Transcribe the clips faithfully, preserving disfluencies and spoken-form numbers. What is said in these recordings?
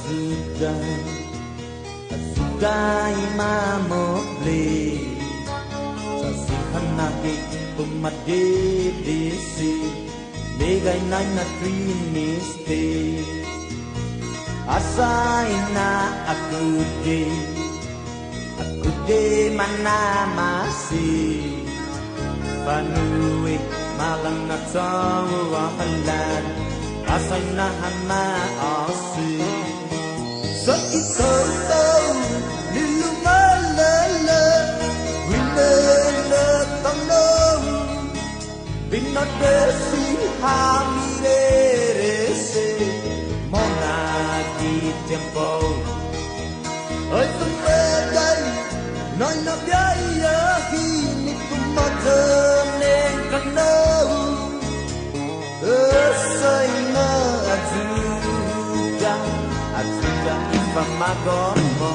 sudah sudah imamobli sasihan nake pumade desi legay na na triniste asay na aku de aku de manamasi panuwi malang na tawahalan asay na hamaasi sa ikaw nilumalala winalatanong binadesi hamirerese mona di tempo ay sumagay na nabiyaya hinit kumadameng kanaw asay na azuda azuda ipamagon mo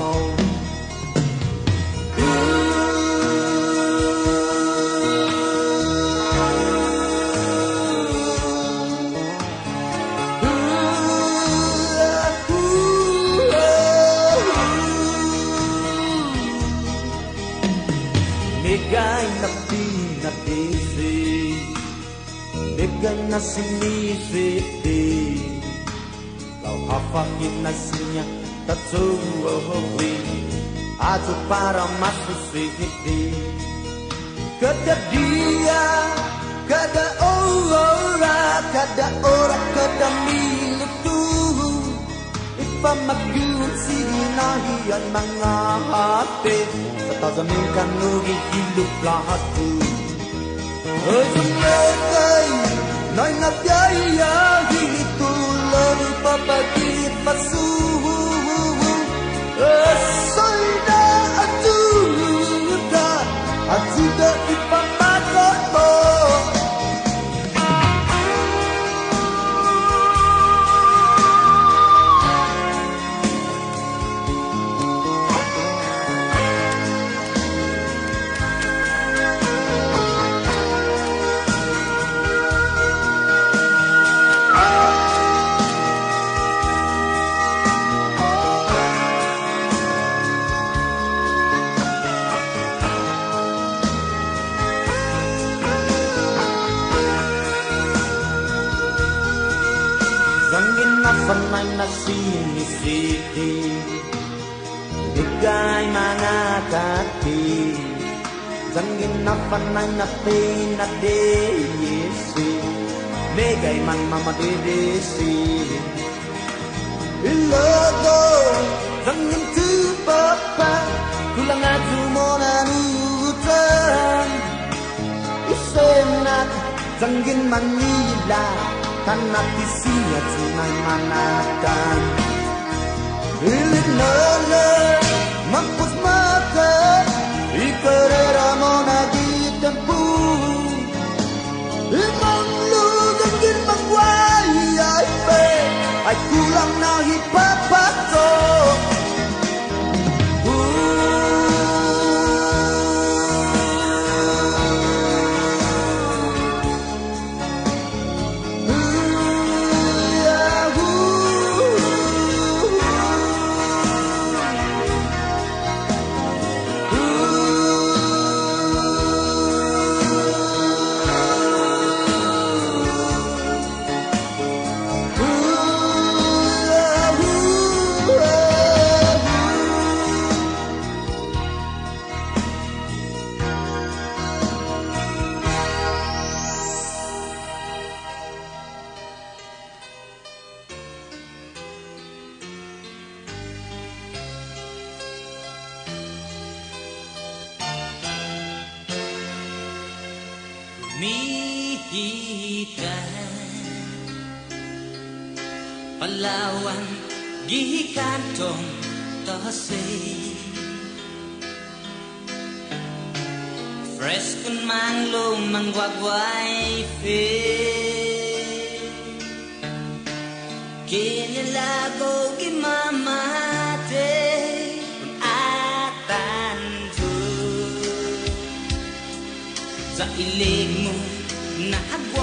Negay na pinatisi Negay na sinisiti Lau hafakin na sinya Tatsuohowi Ato para masusiti Kada dia Kada ora Kada ora Kada minutu Ipamagyun sinahiyan mga hati Tazaminkan nugi hidup lahatu Ay sumagay Nay nabyaya Hilitulan papagit pasuhu Asay na ajuda Ajuda ipamagot mo Zangin na panay na sinisiti Ligay mga kati Zangin na panay na pinadeyesi Ligay man mamadidesi Ilago Zangin tu papa Kulang atu mo nanutan Isenat Zangin Manila Tanah isinya sungai manakan Ilit nana Mampus mata Ikarera mona di tempu Imang lu gengin mangwai Ay pe Ay kulang nahi papato Mihitan Palawan Gihikantong Tose Fresh kun manglo mangwagway fe Kinilago gimamate Kun atanto Sa ilig mo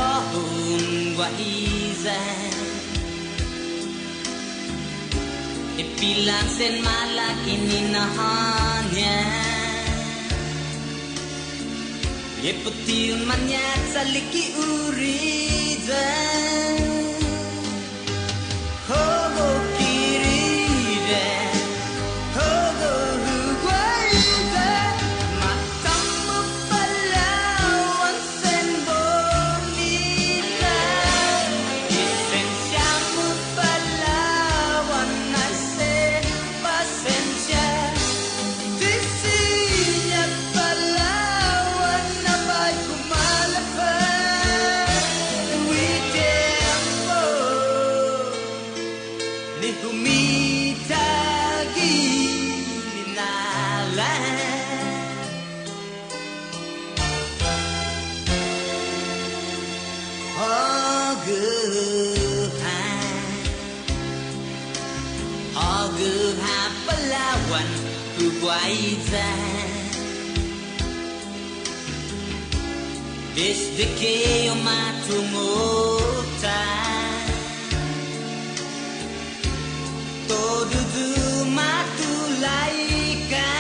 Nahagwahon wahizan Ipilang sen malaki ninahannya Yeputiun manyat saliki uridan Hogo kirida Hogo huguaida Matamu palawan sen bonita Lisensiamu palawan nase pasensia Disinya palawan nabay kumalapan Witempo Ni humitagi linalan Oguhan Oguhan palawan kuguaitan Desde que eu mato mortal Todo do mato laica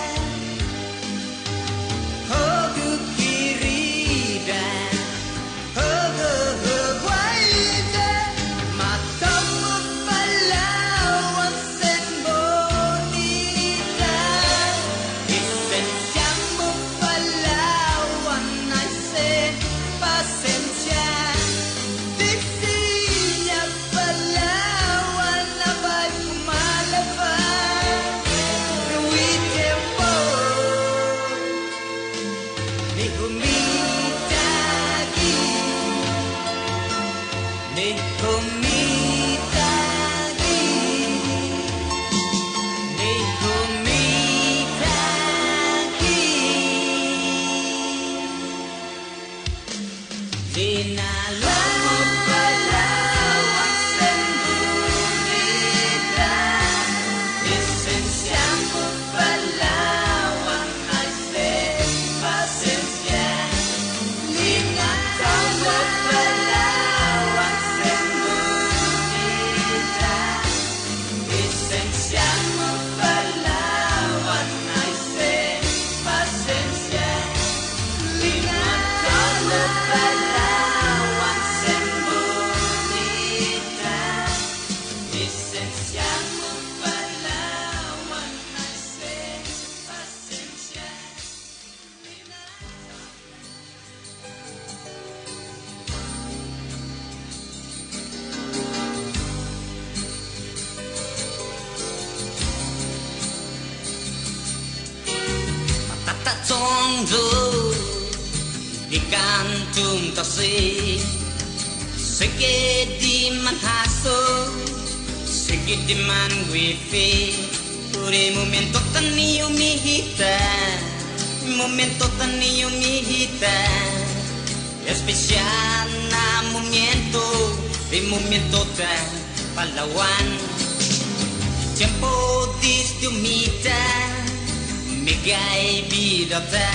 Hogo querida Hogo guaida Matamu palawan sen bonita Lisensiamu palawan nase pasensia Disinya palawan nabay kumalaban Witempo Ni humitagi Ni humitagi Ni humitagi Dinalamu palawan sen bonita Lisensiamu palawan nase pasensia Ingatamu palawan sen bonita Lisensiamu palawan nase pasensia Ingatamu palawan sen bonita Lisensiamu palawan nase pasensia Tata tondo di kantung tosi Sige di manhaso Sige di man wifi Uri momento tani umihita Momento tani umihita Especial na momento Di momento ta Palawan Tiempo dis di umita Megay bidata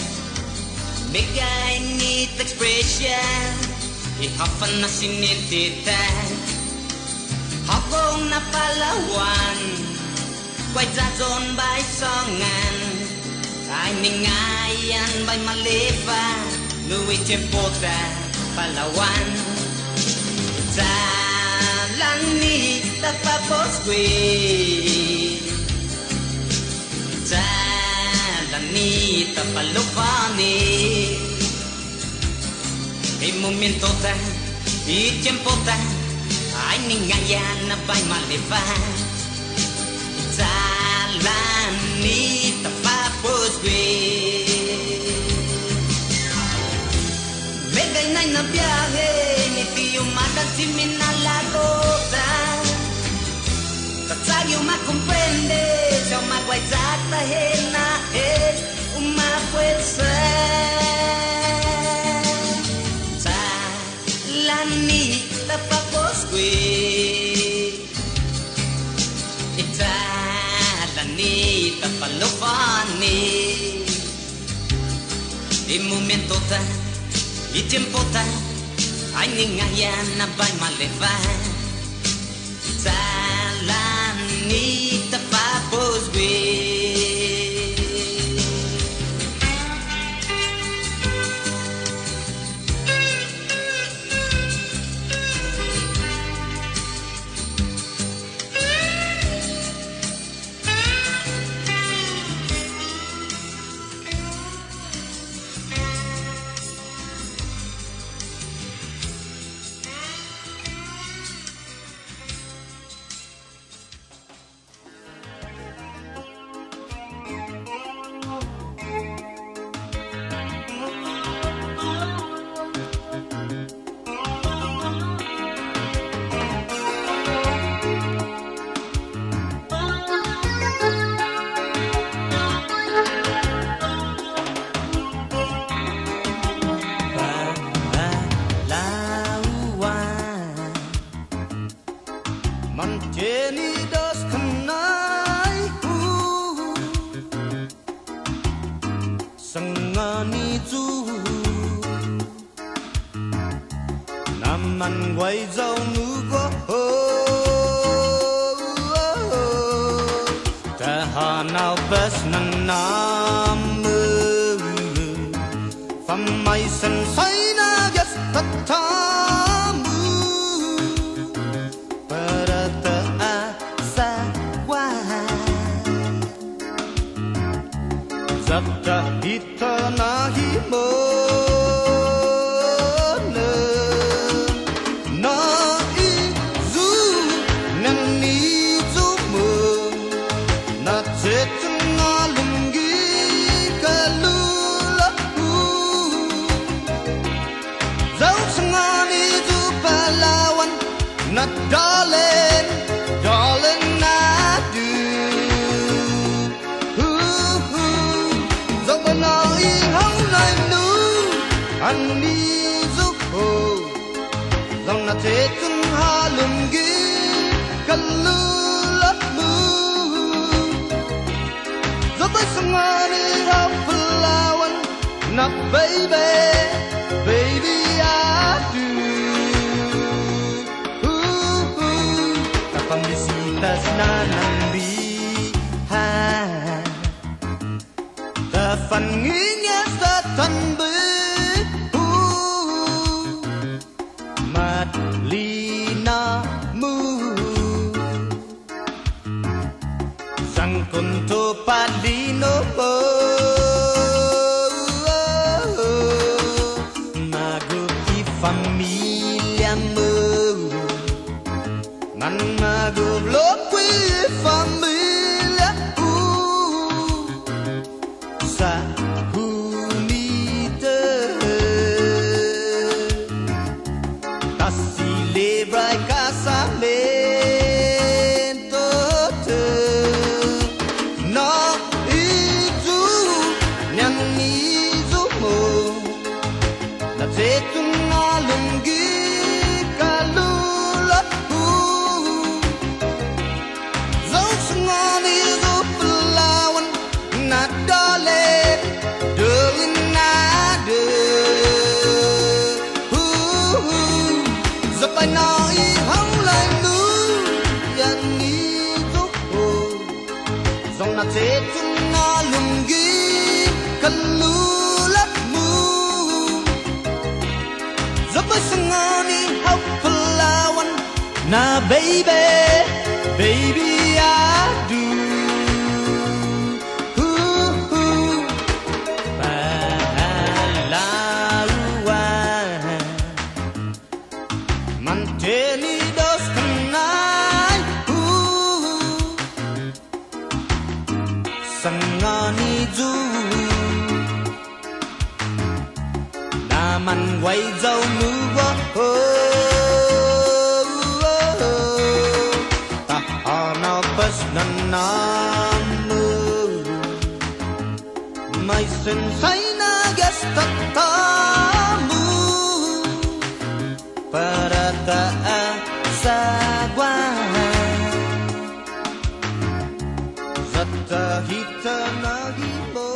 Megay neat expression Ihafan na sinintita Habong na palawan Kway zazon bay songan Ay ningayan bay malefa Nuwi tiempota palawan Zalani tapapos kwe Zalani tapalupani Di momento ta, di tiempo ta Ay ningayan na bay malefa Zalani tapapos kwe Megay na na biyahe Ni tiyo madagsimin na lagota Tatsayo makomprende Siya magwaizatahin na eh Umapuelsa Zalani tapapos kwe Zalani tapalupani Di momento ta Di tiempo ta Ay ningayan na bay malefa Zalani man quay dâu nu có ta hà nào bes nan nam mơ pham mai sen say na gas ta ta mu para ta asa wa zabta hita na hi mo Darling, darling, I do. Ooh, ooh. Dẫu bao nói không lời nu, anh đi giúp hồ. Dẫu là thế từng hà lùm ghi, cần lưu lấp mù. Dẫu bao sông anh đi học pelawan, not baby, baby I do. Pambisitas na nambihan ta phần nghĩ nghe sa thân bư mặt ly na mu sang con to palino mo mago ki familia mo man mago lo familia uh, sa unite ta celebra el casamento te no itu nyan itu mo na zetu na lungi kalula thế chúng nó lùng ghi cần lưu lấp mù giúp với sông đi học pelawan na baby baby I do ooh ooh palawan mantenidos kenai sangani du naman quay dâu nu vô ta ana pas nan namu mai sen sai na gas tatamu para ta asagwa zata hita nagi mo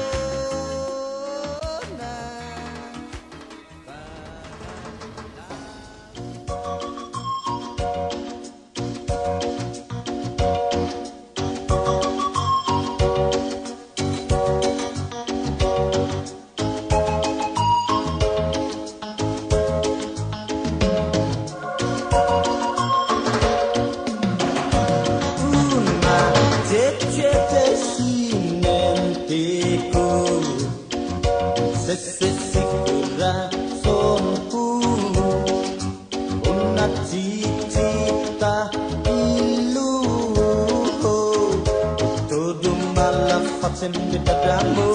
Sende dadamu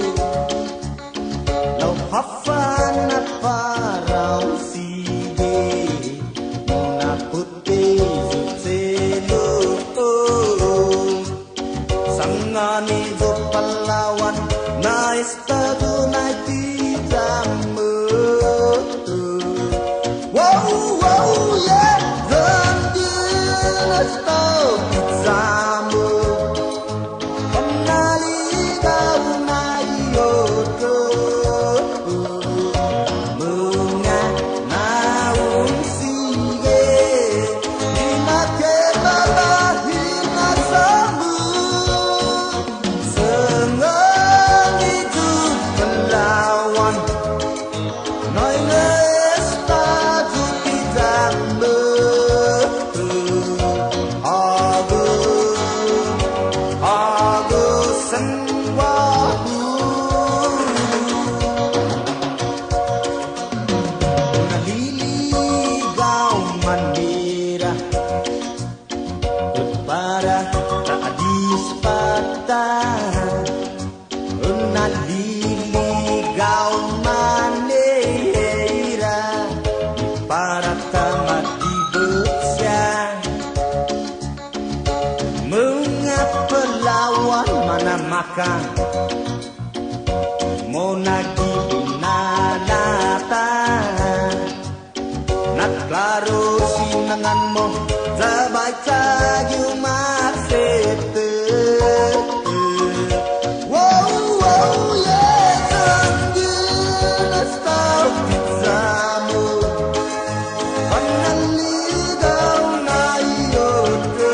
lau hafan parau sige muna putih zutselo sangani do pahlawan na estado na titamu wow wow yeah dan dia estado titamu Nali daw na Monagi binalata Nat klaro sinanganmu Zabaca yumasete Wow, wow, yeah Tanggil astau pizzamu Panaligaw na iyote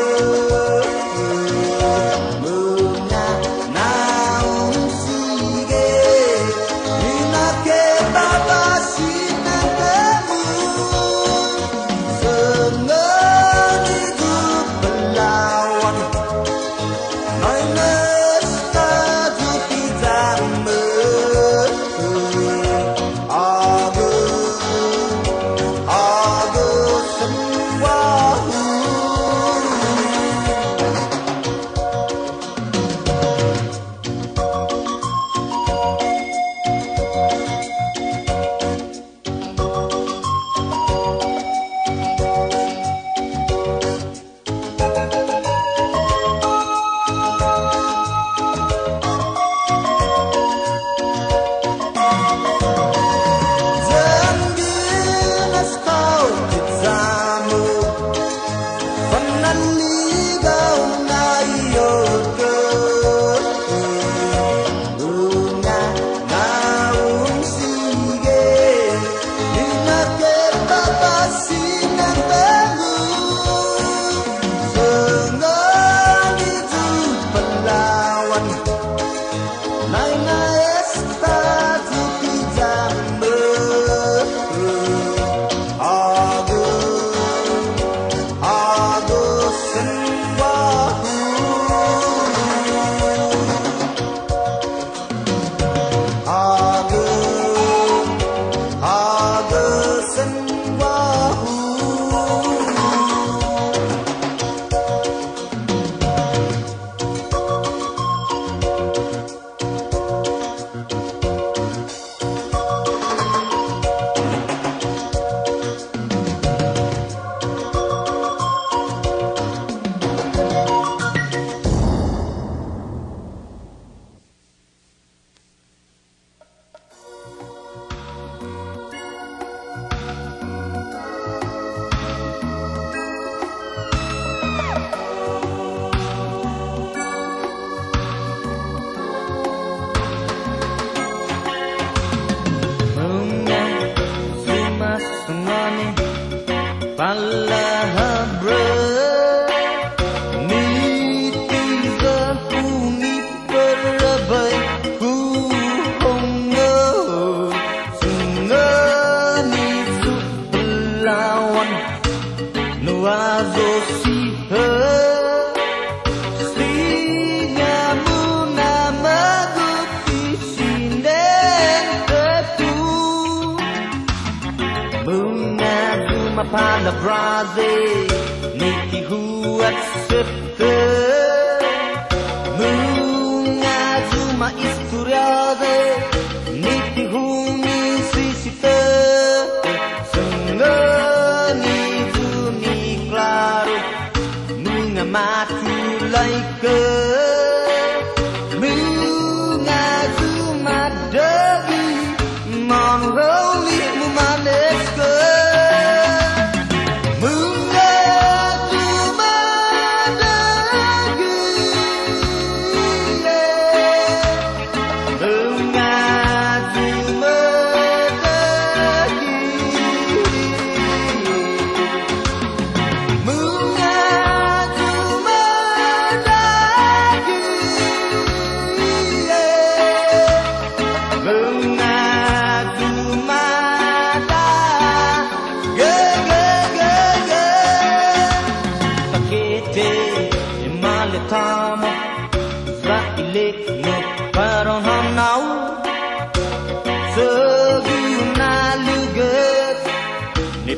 Pada Brazil niti huat septe Mungazuma isturiade niti huni sisite Sengeni juni claro Mungamatu laike Mungazuma degi Monroli mumaneske Mungazuma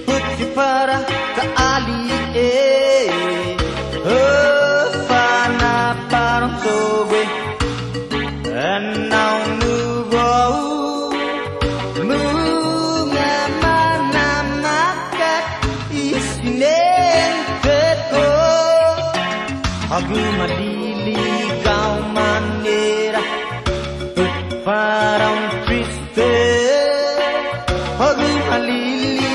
putih para kali eh oh fana parang sobe now nu go mu ngamana makat isinen keko aku madili kau manera parang triste aku malili